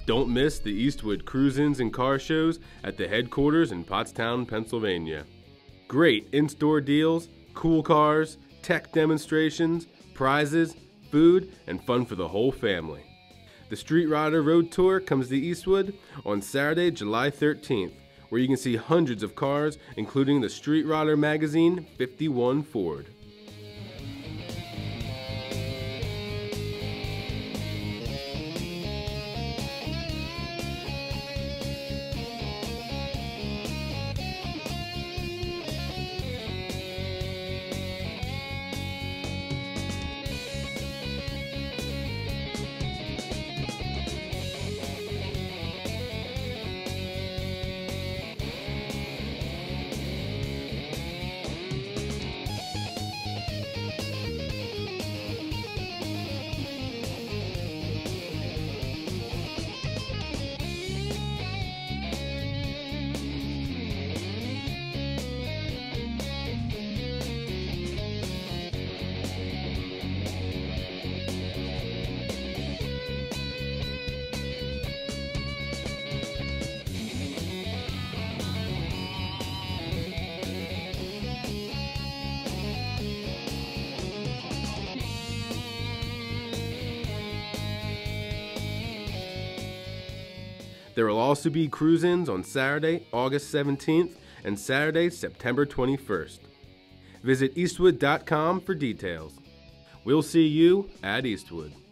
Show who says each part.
Speaker 1: Don't miss the Eastwood Cruise-Ins and Car Shows at the headquarters in Pottstown, Pennsylvania. Great in-store deals, cool cars, tech demonstrations, prizes, food, and fun for the whole family. The Street Rodder Road Tour comes to Eastwood on Saturday, July 13th, where you can see hundreds of cars, including the Street Rodder Magazine 51 Ford. There will also be cruise-ins on Saturday, August 17th and Saturday, September 21st. Visit Eastwood.com for details. We'll see you at Eastwood.